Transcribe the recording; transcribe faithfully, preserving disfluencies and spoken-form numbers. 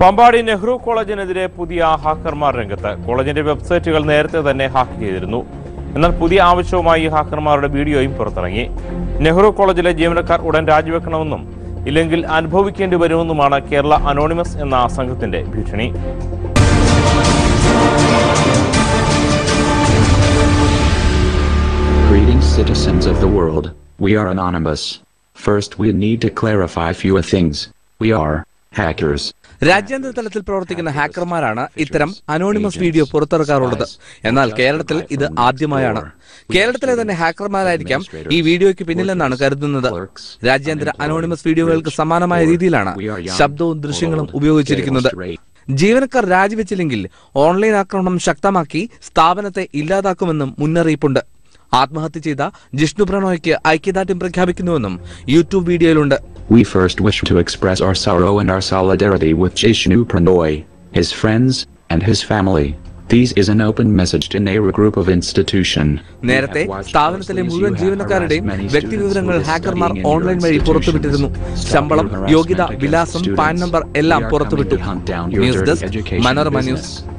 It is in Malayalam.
പമ്പാടി നെഹ്റു കോളേജിനെതിരെ പുതിയ ഹാക്കർമാർ രംഗത്ത്. കോളേജിന്റെ വെബ്സൈറ്റുകൾ നേരത്തെ തന്നെ ഹാക്ക് ചെയ്തിരുന്നു. എന്നാൽ പുതിയ ആവശ്യവുമായി ഹാക്കർമാരുടെ വീഡിയോയും പുറത്തിറങ്ങി. നെഹ്റു കോളേജിലെ ജീവനക്കാർ ഉടൻ രാജിവെക്കണമെന്നും ഇല്ലെങ്കിൽ അനുഭവിക്കേണ്ടി വരുമെന്നുമാണ് കേരള അനോണിമസ് എന്ന സംഘത്തിന്റെ ഭീഷണി. Greetings, citizens of the world. We are anonymous. First, we need to clarify a few things. We are hackers. രാജ്യാന്തര തലത്തിൽ പ്രവർത്തിക്കുന്ന ഹാക്കർമാരാണ് ഇത്തരം അനോണിമസ് വീഡിയോ പുറത്തിറക്കാറുള്ളത്. എന്നാൽ കേരളത്തിൽ ഇത് ആദ്യമായാണ്. കേരളത്തിലെ തന്നെ ഹാക്കർമാരായിരിക്കാം ഈ വീഡിയോയ്ക്ക് പിന്നിലെന്നാണ് കരുതുന്നത്. രാജ്യാന്തര അനോണിമസ് വീഡിയോകൾക്ക് സമാനമായ രീതിയിലാണ് ശബ്ദവും ദൃശ്യങ്ങളും ഉപയോഗിച്ചിരിക്കുന്നത്. ജീവനക്കാർ രാജിവെച്ചില്ലെങ്കിൽ ഓൺലൈൻ ആക്രമണം ശക്തമാക്കി സ്ഥാപനത്തെ ഇല്ലാതാക്കുമെന്നും മുന്നറിയിപ്പുണ്ട്. ആത്മഹത്യ ചെയ്ത ജിഷ്ണു പ്രണോയ്ക്ക് ഐക്യദാർഢ്യം പ്രഖ്യാപിക്കുന്നുവെന്നും യൂട്യൂബ് വീഡിയോയിലുണ്ട്. We first wish to express our sorrow and our solidarity with Jishnu Pranoy, his friends, and his family. This is an open message to Nehru group of institution. നേരത്തെ സ്ഥാപനത്തിലെ മുഴുവൻ ജീവനക്കാരുടെയും വ്യക്തിവിവരങ്ങൾ ഹാക്കർമാർ ഓൺലൈൻ വഴി പുറത്തുവിട്ടിരുന്നു. ശമ്പളം, യോഗ്യത, വിലാസം, പാൻ നമ്പർ എല്ലാം പുറത്തുവിട്ടു. News desk, Manorama news.